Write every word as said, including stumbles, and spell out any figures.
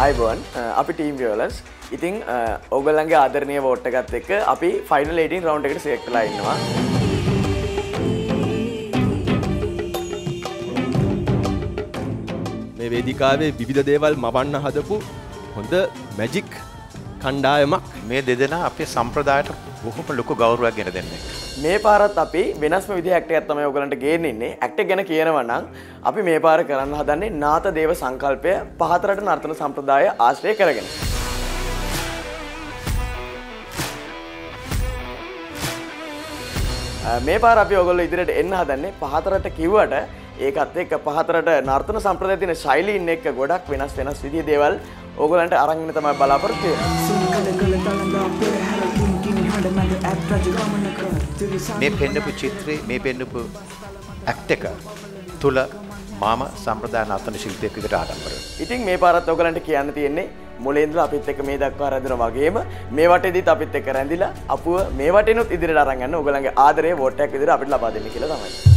අයිබෝන් අපි ටීම් වියෝලන්ස්. ඉතින් ඔයගොල්ලන්ගේ ආදරණීය වෝට් එකත් එක්ක අපි ෆයිනල් එයිටීන් රවුන්ඩ් එකට සිලෙක්ට් වෙලා ඉන්නවා. මේ වේදිකාවේ විවිධ දේවල් මවන්න හදපු හොඳ මැජික් කණ්ඩායමක්. මේ දෙදෙනා අපේ සම්ප්‍රදායට බොහොම ලොකු ගෞරවයක් ගෙන දෙන්නේ. මේ පාරත් අපි වෙනස්ම විදිහේ ඇක්ට් එකක් තමයි ඔයගලන්ට ගේන්න ඉන්නේ. ඇක්ට් එක ගැන කියනවා නම් අපි මේ පාර කරන්න හදන්නේ නාත දේව සංකල්පය පහතරට නර්තන සම්ප්‍රදාය ආශ්‍රය කරගෙන. මේ පාර අපි ඔයගොල්ලෝ ඉදිරියට එන්න හදන්නේ පහතරට කිව්වට ඒකත් එක්ක පහතරට නර්තන සම්ප්‍රදායේ තියෙන ශෛලීන් එක්ක ගොඩක් වෙනස් වෙනස් විදිහේ දේවල් ඕගොල්ලන්ට අරන් ඉන්න තමයි බලාපොරොත්තු මේ පෙන්නපු චිත්‍රේ මේ පෙන්නපු ඇක්ට් එක තුල මාම සම්ප්‍රදාය නර්තන ශිල්පියෙක් විදිහට ආඩම්බරයි. ඉතින් මේ පාරත් ඔයගලන්ට කියන්න තියෙන්නේ මුලින් ඉඳලා අපිත් එක්ක මේ දක්වා රැඳුණා වගේම මේ වටේදීත් අපිත් එක්ක රැඳිලා අපුව මේ වටේනොත් ඉදිරියට අරන් යන්න ඔයගලන්ගේ ආදරේ වෝට් එකක් විදිහට අපිට ලබා දෙන්න කියලා තමයි.